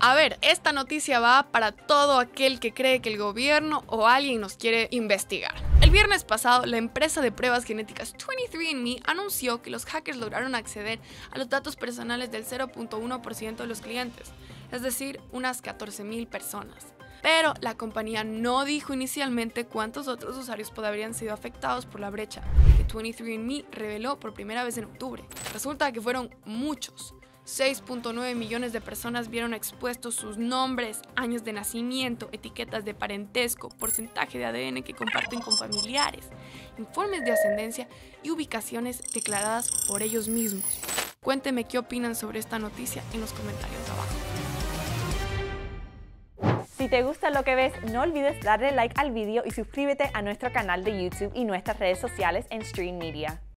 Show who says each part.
Speaker 1: A ver, esta noticia va para todo aquel que cree que el gobierno o alguien nos quiere investigar. El viernes pasado, la empresa de pruebas genéticas 23andMe anunció que los hackers lograron acceder a los datos personales del 0.1% de los clientes, es decir, unas 14,000 personas. Pero la compañía no dijo inicialmente cuántos otros usuarios podrían sido afectados por la brecha que 23andMe reveló por primera vez en octubre. Resulta que fueron muchos. 6.9 millones de personas vieron expuestos sus nombres, años de nacimiento, etiquetas de parentesco, porcentaje de ADN que comparten con familiares, informes de ascendencia y ubicaciones declaradas por ellos mismos. Cuénteme qué opinan sobre esta noticia en los comentarios abajo.
Speaker 2: Si te gusta lo que ves, no olvides darle like al vídeo y suscríbete a nuestro canal de YouTube y nuestras redes sociales en Stream Media.